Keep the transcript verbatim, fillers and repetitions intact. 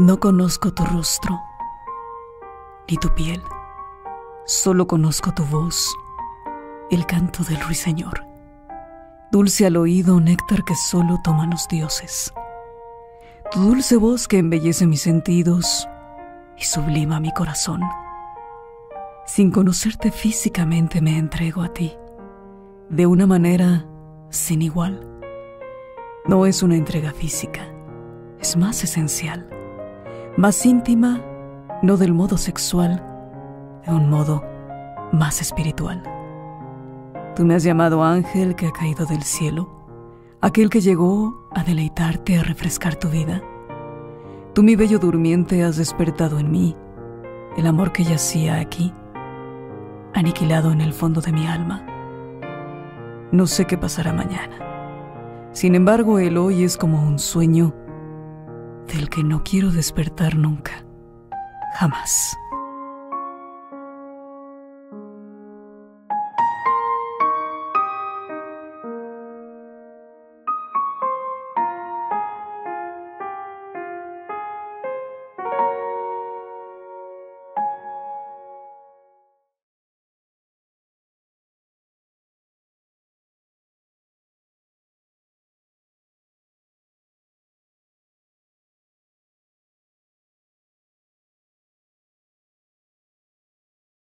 No conozco tu rostro, ni tu piel. Solo conozco tu voz, el canto del ruiseñor. Dulce al oído, néctar que solo toman los dioses. Tu dulce voz que embellece mis sentidos y sublima mi corazón. Sin conocerte físicamente me entrego a ti, de una manera sin igual. No es una entrega física, es más esencial, más íntima, no del modo sexual, de un modo más espiritual. Tú me has llamado ángel que ha caído del cielo, aquel que llegó a deleitarte, a refrescar tu vida. Tú, mi bello durmiente, has despertado en mí el amor que yacía aquí, aniquilado en el fondo de mi alma. No sé qué pasará mañana. Sin embargo, el hoy es como un sueño del que no quiero despertar nunca, jamás.